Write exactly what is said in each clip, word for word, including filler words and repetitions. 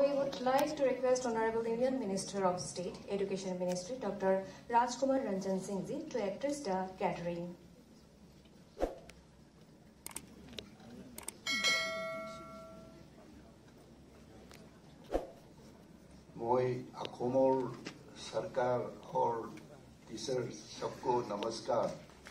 we would like to request Honorable Union Minister of State, Education Ministry, Doctor Rajkumar Ranjan Singh ji to address the gathering. मैं अखोमोर सरकार और teacher सबको नमस्कार।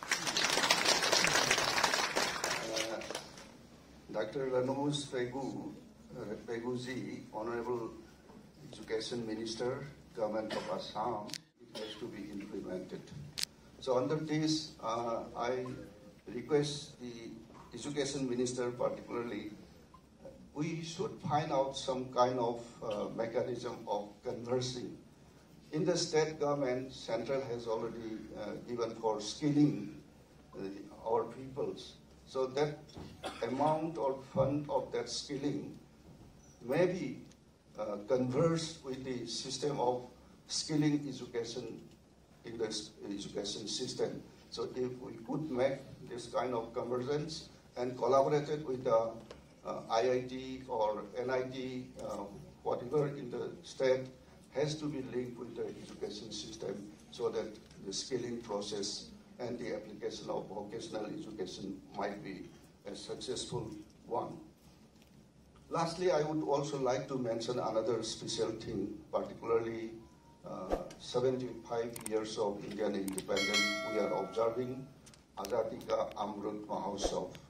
Doctor Ranoj Pegu, Pegu ji, Honorable Education Minister, Government of Assam, it has to be implemented. So under this, uh, I request the Education Minister particularly, we should find out some kind of uh, mechanism of conversing. In the state government, Central has already uh, given for skilling uh, our peoples. So that amount or fund of that skilling may be uh, conversed with the system of skilling education in the education system. So if we could make this kind of convergence and collaborated with the uh, I I T or N I T, uh, whatever in the state has to be linked with the education system so that the skilling process and the application of vocational education might be a successful one. Lastly, I would also like to mention another special thing, particularly uh, seventy-five years of Indian independence. We are observing Azadi Ka Amrit Mahotsav.